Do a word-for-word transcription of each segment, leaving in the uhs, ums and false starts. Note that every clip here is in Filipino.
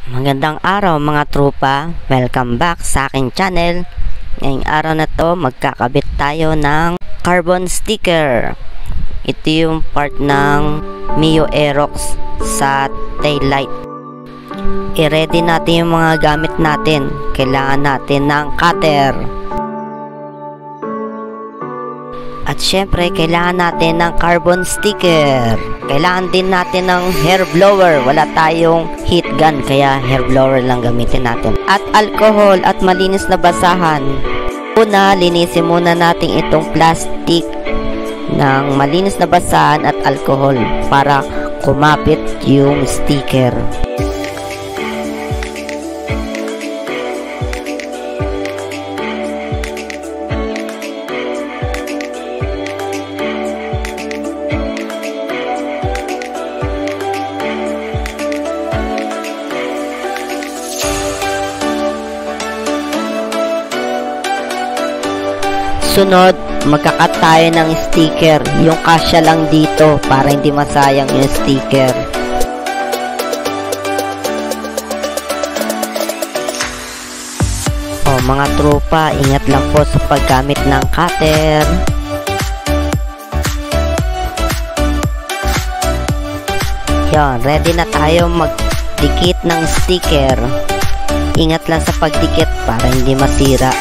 Magandang araw mga trupa, welcome back sa aking channel. Ngayong araw na to magkakabit tayo ng carbon sticker. Ito yung part ng Mio Aerox sa taillight. I-ready natin yung mga gamit natin. Kailangan natin ng cutter. At syempre, kailangan natin ng carbon sticker. Kailangan din natin ng hair blower. Wala tayong heat gun, kaya hair blower lang gamitin natin. At alcohol at malinis na basahan. Una, linisin muna natin itong plastic ng malinis na basahan at alcohol para kumapit yung sticker. Sunod, magkakat tayo ng sticker. Yung kasya lang dito para hindi masayang yung sticker. O mga tropa, ingat lang po sa paggamit ng cutter. Yan, ready na tayo magdikit ng sticker. Ingat lang sa pagdikit para hindi masira.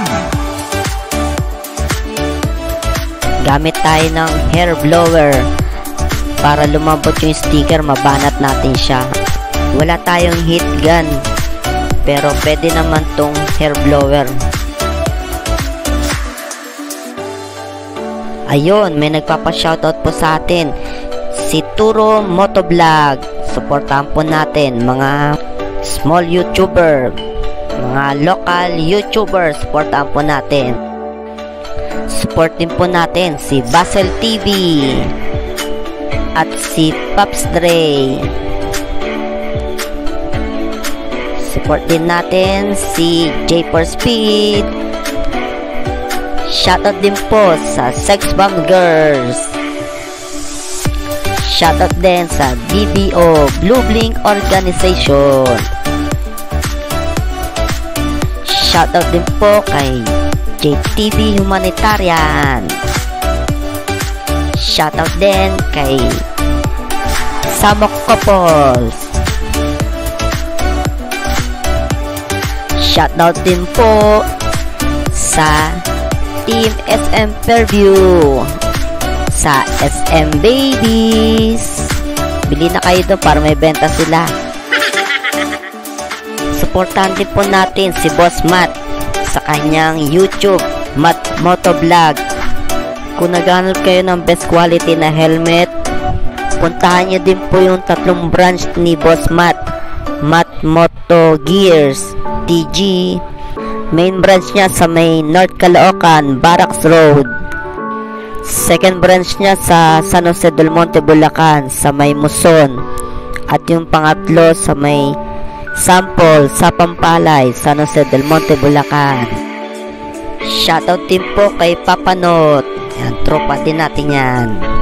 Gamit tayo ng hair blower para lumambot yung sticker, mabanat natin siya. Wala tayong heat gun, pero pwede naman tong hair blower. Ayun, may nagpapa-shoutout po sa atin, si Turo Motovlog. Supportahan po natin mga small YouTuber, mga local YouTuber, supportahan po natin. Support din po natin si Basel T V at si Pops Dre. Support din natin si J four Speed. Shoutout din po sa Sex Bomb Girls. Shoutout din sa B B O Blue Blink Organization. Shoutout din po kay J T V Humanitarian. Shoutout din kay Samok Couples. Shoutout din po sa Team S M Fairview, sa S M Babies. Bili na kayo doon para may benta sila. Supportan din po natin si Boss Matt sa kanyang YouTube, Matt Motovlog. Kung naghanap kayo ng best quality na helmet, puntahan nyo din po yung tatlong branch ni Boss Matt. Matt Moto Gears T G. Main branch niya sa may North Caloocan, Barracks Road. Second branch niya sa San Jose del Monte, Bulacan, sa may Muson. At yung pangatlo sa may Sample sa Pampalay, San Jose del Monte, Bulacan. Shoutout din po kay Paano. Yan, tropa din natin yan.